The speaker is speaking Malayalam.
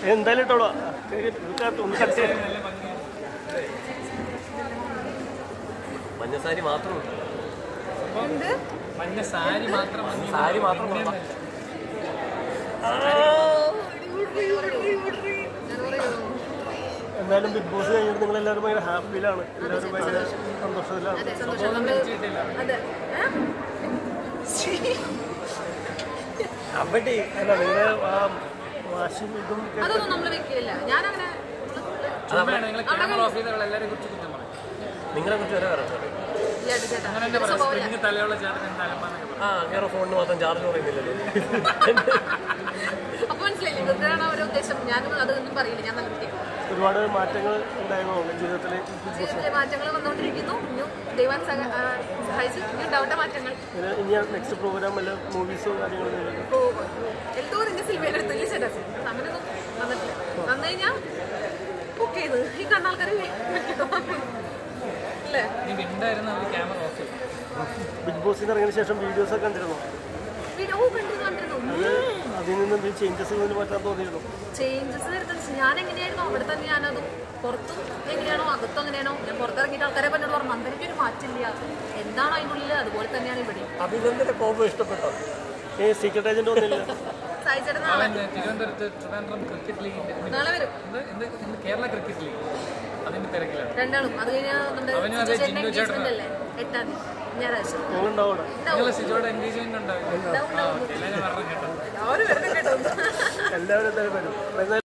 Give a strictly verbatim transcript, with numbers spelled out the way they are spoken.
എന്തായാലും ഇട്ടോളൂ ഒന്ന് കട്ട് മഞ്ഞ സാരി മാത്രം മഞ്ഞ സാരി മാത്രം സാരി മാത്രം എന്തായാലും ബിഗ് ബോസ് കഴിഞ്ഞിട്ട് നിങ്ങൾ എല്ലാവരും ഭയങ്കര ഹാപ്പിയിലാണ്, എല്ലാവരും ഭയങ്കര സന്തോഷത്തിലാണ്. അവിടെ അല്ല നിങ്ങളെ ആ വാശിയും ഇതും നിങ്ങളെ കുറിച്ച് വരെ പറയാം. ആ വേറെ ഫോണിന് മാത്രം ചാർജ് പറയുന്നില്ലല്ലോ. ഒരുപാട് മാറ്റങ്ങൾ ഉണ്ടായിരുന്നു ജീവിതത്തില്, മാറ്റങ്ങൾ വന്നുകൊണ്ടിരിക്കുന്നു. ഇനി നെക്സ്റ്റ് പ്രോഗ്രാം വല്ല മൂവീസോ കാര്യങ്ങളോ എന്തോ നിന്റെ സിനിമയിലെടുത്തില്ല ചേട്ടാ, അങ്ങനെയൊന്നും വന്നിട്ടില്ല. വന്നു കഴിഞ്ഞാൽ ബുക്ക് ചെയ്ത് ഈ കണ്ണാൾക്കാരെ അല്ലേ. ബിഗ് ബോസിന് ഇറങ്ങിയ ശേഷം വീഡിയോസ് ഒക്കെ കണ്ടിരുന്നു, അതിൽ നിന്ന് ചേഞ്ചസ് മാറ്റാൻ തോന്നിയിരുന്നു. ചേഞ്ചസ് വരുന്നത് ഞാൻ എങ്ങനെയായിരുന്നു അവിടെ തന്നെ, ഞാനതും പുറത്തും എങ്ങനെയാണോ അകത്തും അങ്ങനെയാണോ. ഞാൻ പുറത്തിറങ്ങിയിട്ട് ആൾക്കാരെ പറഞ്ഞോട് പറഞ്ഞു അന്തരയ്ക്ക് ഒരു മാറ്റില്ല, എന്താണോ അതിൻ്റെ ഉള്ളിൽ അതുപോലെ തന്നെയാണ് ഇവിടെ. അഭിനന്ദന്റെ കോമ്പോ ഇഷ്ടപ്പെട്ടോ? ഏ സീക്രട്ട് ഏജന്റ് ഒന്നുമില്ല. നാളെ വരും രണ്ടാളും. അത് കഴിഞ്ഞാൽ നമ്മുടെ ചെന്നൈ എൻഗേജ്മെന്റ് അല്ലേ എട്ടാം തീയതി ഞായറാഴ്ച. എല്ലാവരും എല്ലാവരും വരും.